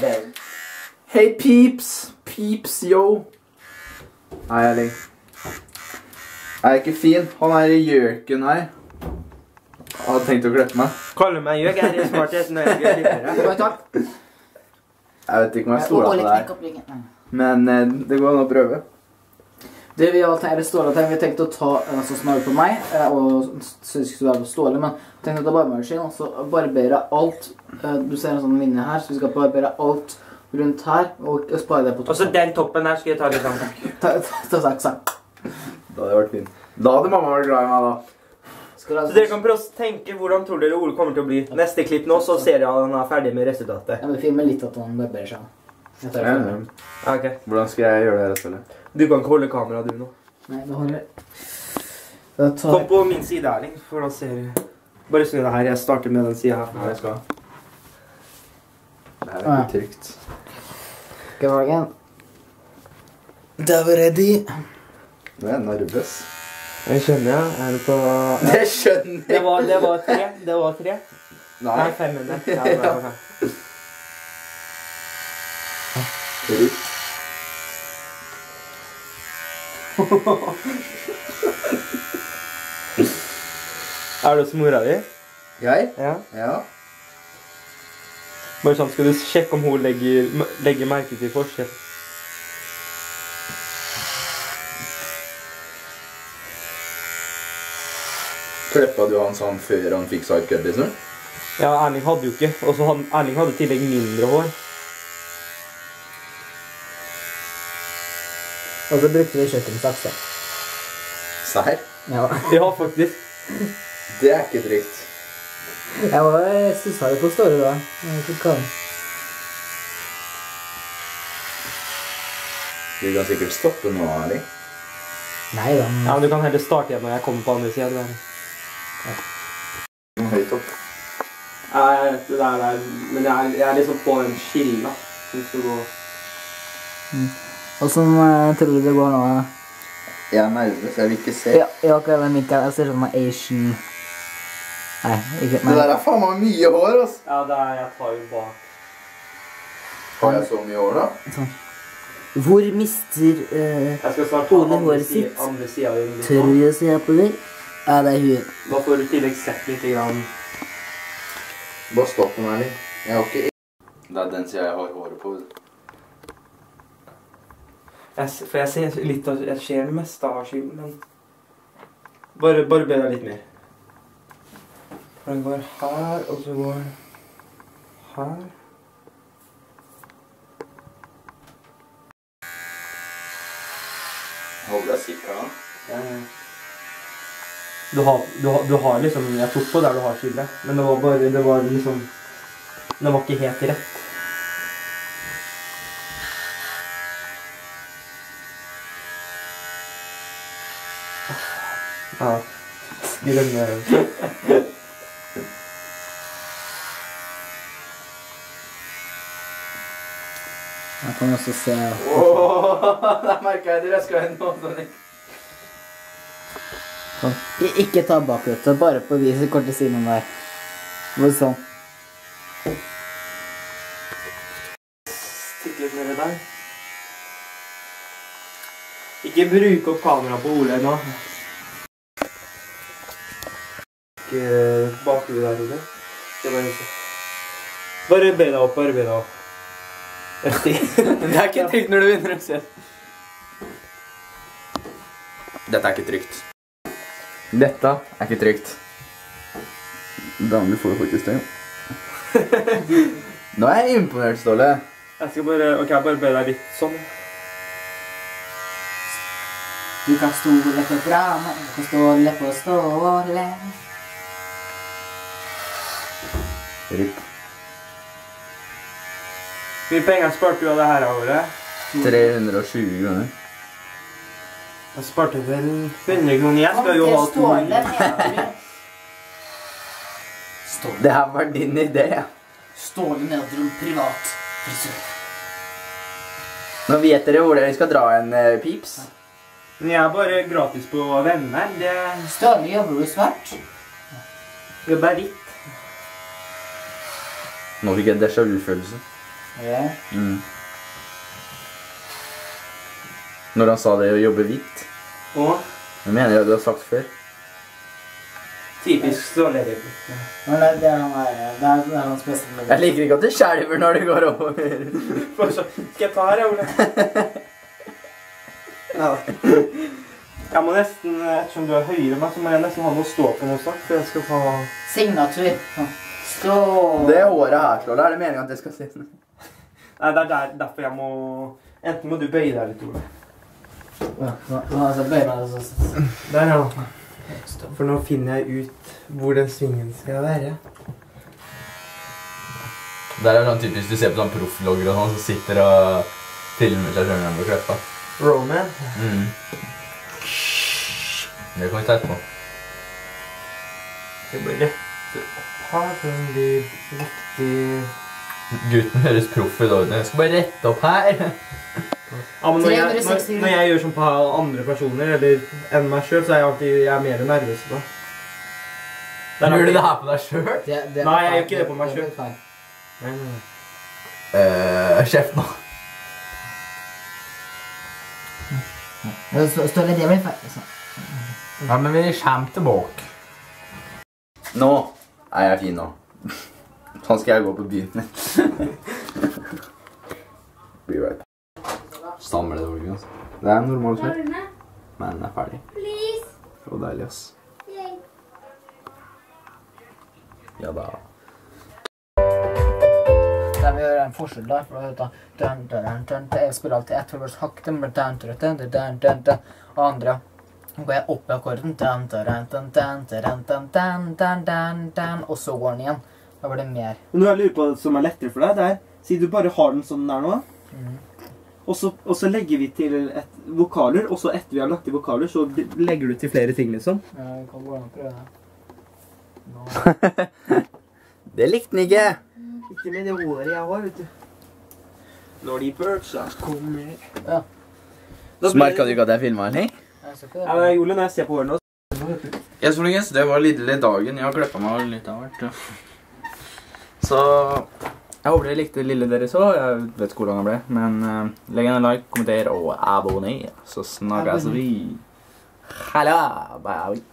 det. Hei, peeps. Peeps, yo. Hei, Erling. Jeg ikke fin. Han i gjøken her. Jeg hadde tenkt å klippe meg. Kaller meg gjøk, jeg smart når jeg skal klippe det. Jeg vet ikke om jeg stoler på deg. Men det går an å prøve. Det vi har tenkt å ta sånn som jeg har på meg, og synes ikke så være på Ståle, men tenkt å ta barbemaskin, og så barbere alt. Du ser en sånn linje her, så vi skal barbere alt rundt her, og spare det på toppen. Og så den toppen her skal jeg ta litt sammen. Ta saksa. Da hadde det vært fint. Da hadde mamma vært glad i meg da. Så dere kan prøve å tenke hvordan tror dere Ole kommer til å bli. Neste klipp nå, så ser jeg at han er ferdig med resultatet. Jeg vil filme litt at han barberer seg. Ok. Hvordan skal jeg gjøre det her spillet? Du kan ikke holde kameraet du nå. Nei, det holder. Kom på min side, Erling, for da ser du. Bare snu det her, jeg starter med den siden her. Ja, jeg skal. Det her er ikke trygt. God morgen. Da var jeg ready. Nå er jeg nervøs. Jeg skjønner, ja. Er du på... Det skjønner jeg. Det var 3. Det var 3. Nei. 500. Ja. Trygt. Er du hos mora di? Jeg? Ja. Ja. Bare sånn, skal du sjekke om hun legger merke til forskjell? Klippet du han sånn før han fikk sidecut, liksom? Ja, Erling hadde jo ikke. Og så Erling hadde tillegg mindre hår. Og så brukte vi kjøkkensaks da. Serr? Ja. Ja, faktisk. Det er ikke trygt. Jeg var stusset på Ståle da. Jeg vet ikke hva. Vi kan sikkert stoppe nå, Erling. Nei da. Ja, men du kan heller starte igjen når jeg kommer på andre siden. Høyt opp. Ja, jeg vet det der, men jeg er liksom på en skille som skal gå. Og som tror du det går nå? Jeg er nervøs, jeg vil ikke se. Ja, akkurat den vinkel. Jeg ser sånn med Asian... Nei, ikke... Det der er faen meg mye hår, altså. Ja, det er jeg tar jo bak. Har jeg så mye hår da? Sånn. Hvor mister Jeg skal snart ta Ole håret sitt? andre siden. Tør vi å se på det? Ja, det er hun. Da får du tillegg sett litt grann. Bare stopp den, Erling. Jeg har ikke... Det er den siden jeg har håret på. For jeg ser litt av... Jeg ser det meste av skylden, men... Bare be deg litt mer. For den går her, og så går her. Holder jeg sikker da? Ja. Du har liksom... Jeg tok på der du har skyldet, men det var bare... Det var liksom... Det var ikke helt rett. Ja, grønne... Jeg kan også se... Da merker jeg dere skal nå sånn. Ikke ta bakut, bare på de korte sidene der. Hvor sånn. Stikk litt nede der. Ikke bruk opp kamera på Ole nå. Ikke bakhudet der, Ole. Bare be deg opp, bare be deg opp. Det er ikke trygt når du begynner å se. Dette er ikke trygt. Dette er ikke trygt. Damen, du får jo faktisk det. Nå er jeg imponert, Ståle. Jeg skal bare, ok, jeg bare be deg litt sånn. Du kan stole på drama, du kan stole på Ståle. Ripp. Hvor mye penger sparte du av det her året? 320 kroner. Jeg sparte vel 100 kroner. Jeg skal jo ha 200. Ståle. Det her var din idé, ja. Ståle Nedrum privat frisør. Nå vet dere hvor dere skal dra en pips. Men jeg er bare gratis på venner. Det Ståle, jobber du svart? er bare litt. Nå fikk jeg déjà vu-følelse. Ja. Når han sa det å jobbe hvitt. Og Jeg mener jeg du har sagt før. typisk strålerer. Men det er hans beste mulighet. Jeg liker ikke at det skjelver når det går over. Skal jeg ta her, Ole? Ja. Jeg må nesten, ettersom du er høyere enn meg, så må jeg nesten ha noe å stå på noe snart, for jeg skal ta... Signatur. Stå. Det håret her, Ståle, er det meningen at det skal se? Nei, det er derfor jeg må... Enten må du bøye deg litt, Ole. Ja, altså bøy meg så... Der, ja. For nå finner jeg ut hvor den svingen skal være. Der er sånn typisk du ser på sånn profflogger og sånn, som sitter og filmer seg selv på kløppa. Roman. Det kan vi ta etterpå. Jeg bare retter opp her, for den blir riktig... Gutten høres proff ut, og jeg skal bare rette opp her. Ja, men når jeg gjør sånn på andre personer, eller enn meg selv, så er jeg mer nervøs da. Gjør du det her på deg selv? Nei, jeg gjør ikke det på meg selv. Nei. Kjeft nå. Står det blir feil, liksom. Ja, men vi kommer tilbake. Nå er jeg fin nå. Sånn skal jeg gå på byen. Be right back. Stammer det dårlig, altså. Det er normalt her. Men den er ferdig. Og deilig, ass. Ja da. Der vi gjør en forskjell da, for da jeg spiller alltid ett for hakten, og andre går jeg opp i akkorden, og så går den igjen. Da blir det mer. Noe jeg lurer på som er lettere for deg, det er, siden du bare har den sånn der nå, og så legger vi til vokaler, og så etter vi har lagt til vokaler, så legger du til flere ting, liksom. Ja, vi kan gå an og prøve det. Det likte den ikke. Ikke med det håret jeg har, vet du. Når de birdsa kommer... Ja. Så merket du ikke at jeg filmet den, hei? Ja, men Ole, når jeg ser på håret nå... Jeg så lenge, det var lille dagen. Jeg har klippet meg litt av hvert. Ja. Så jeg håper dere likte lille dere så. Jeg vet ikke hvor lang det ble. Men legg en like, kommenter og abonner. Så snakkes vi. Halla, bye.